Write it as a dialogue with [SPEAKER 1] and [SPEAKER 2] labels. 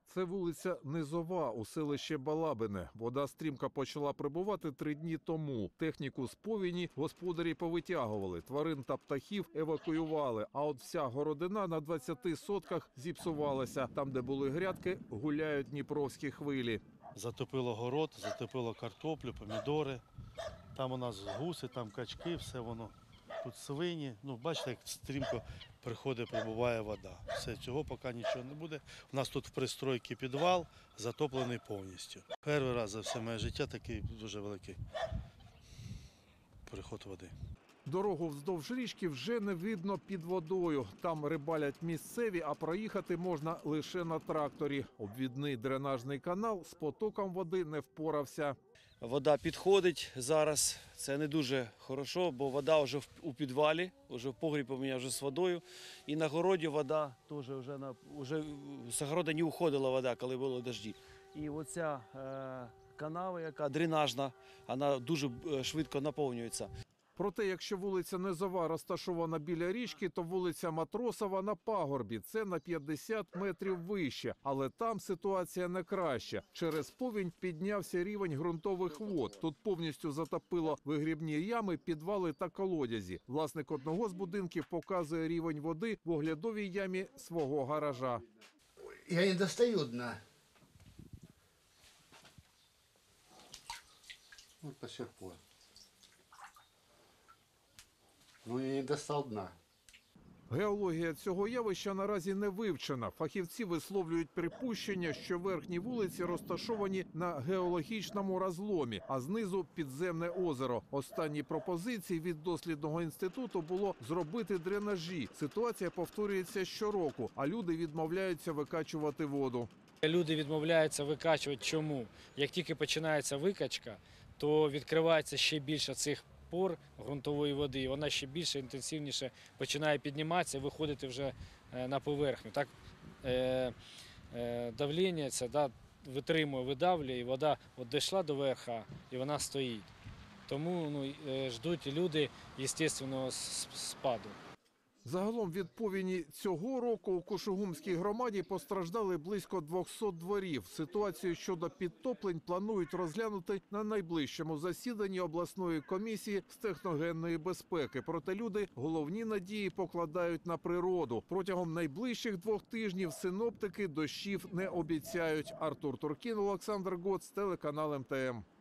[SPEAKER 1] Це вулиця Низова у селищі Балабине. Вода стрімко почала прибувати 3 дні тому. Техніку з повені господарі повитягували, тварин та птахів евакуювали. А от вся городина на 20 сотках зіпсувалася. Там, де були грядки, гуляють дніпровські хвилі.
[SPEAKER 2] Затопило город, затопило картоплю, помідори. Там у нас гуси, там качки, все воно. Тут свині. Бачите, як стрімко прибуває вода. Все, цього поки нічого не буде. У нас тут в пристройці підвал, затоплений повністю. Перший раз за все моє життя такий дуже великий приход води.
[SPEAKER 1] Дорогу вздовж річки вже не видно під водою. Там рибалять місцеві, а проїхати можна лише на тракторі. Обвідний дренажний канал з потоком води не впорався.
[SPEAKER 3] Вода підходить зараз, це не дуже хорошо, бо вода вже у підвалі, вже в погрібі у мене вже з водою. І на городі вода теж вже з огорода не уходила вода, коли були дощі. І оця канава, яка дренажна, вона дуже швидко наповнюється.
[SPEAKER 1] Проте, якщо вулиця Низова розташована біля річки, то вулиця Матросова на пагорбі. Це на 50 метрів вище. Але там ситуація не краща. Через повінь піднявся рівень ґрунтових вод. Тут повністю затопило вигрібні ями, підвали та колодязі. Власник одного з будинків показує рівень води в оглядовій ямі свого гаража.
[SPEAKER 4] Я не достаю дна. Вот до сих пор. Ну, я не достал дна.
[SPEAKER 1] Геологія цього явища наразі не вивчена. Фахівці висловлюють припущення, що верхні вулиці розташовані на геологічному розломі, а знизу – підземне озеро. Останні пропозиції від дослідного інституту було зробити дренажі. Ситуація повторюється щороку, а люди відмовляються викачувати воду.
[SPEAKER 5] Люди відмовляються викачувати. Чому? Як тільки починається викачка, то відкривається ще більше цих пор ґрунтової води, і вона ще більше, інтенсивніше починає підніматися і виходити вже на поверхню. Так давлення це витримує, видавлює, і вода дійшла до верха, і вона стоїть. Тому ждуть люди естественного спаду.
[SPEAKER 1] Загалом від повені цього року у Кошугумській громаді постраждали близько 200 дворів. Ситуацію щодо підтоплень планують розглянути на найближчому засіданні обласної комісії з техногенної безпеки. Проте люди головні надії покладають на природу. Протягом найближчих 2 тижнів синоптики дощів не обіцяють. Артур Туркін, Олександр Гоц, телеканал МТМ.